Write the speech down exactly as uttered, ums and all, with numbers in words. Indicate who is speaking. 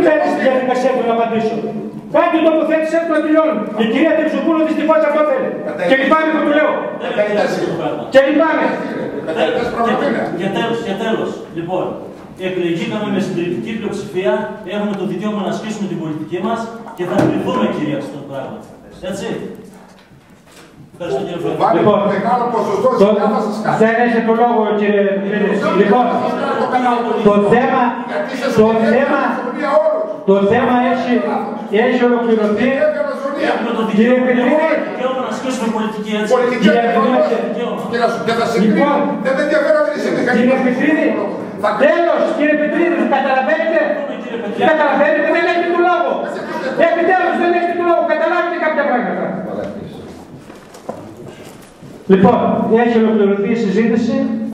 Speaker 1: μπαίνεις στη διαδικασία του να απαντήσω. Κάτι τοποθέτησε του να τελειώνω. Η κυρία Τερζοπούλου δυστυχώς αυτό θέλει. Και λυπάμαι που του λέω. Και λυπάμαι.
Speaker 2: Και τέλος, και τέλος. Λοιπόν, εκλεγήκαμε με συντριπτική πλειοψηφία, έχουμε το δικαίωμα να ασκήσουμε την πολιτική μας και θα πληθούμε κυρία στο πράγμα. Έτσι. Ευχαριστώ κύριε Πρόεδρε.
Speaker 1: Λοιπόν, δεν έχετε το λόγο κύριε Πέτρη. Λοιπόν, το θέμα, το θέμα, το θέμα έχει, έχει ολοκληρωθεί.
Speaker 2: Έχουμε το
Speaker 1: Κύριε Πέτρη,
Speaker 2: δικαίωμα να ασκήσουμε πολιτική, έτσι.
Speaker 1: κύριε Πέτρη,
Speaker 3: Και θα συγκρίνω. Δεν με ενδιαφέρει αν είσαι μηχανικός.
Speaker 1: κύριε Πετρίδη, τέλος, κύριε Πετρίδη, καταλαβαίνετε, καταλαβαίνετε, δεν έχετε το λόγο. Επιτέλους δεν έχετε το λόγο, καταλάβετε κάποια πράγματα. Λοιπόν, έχει ολοκληρωθεί η συζήτηση.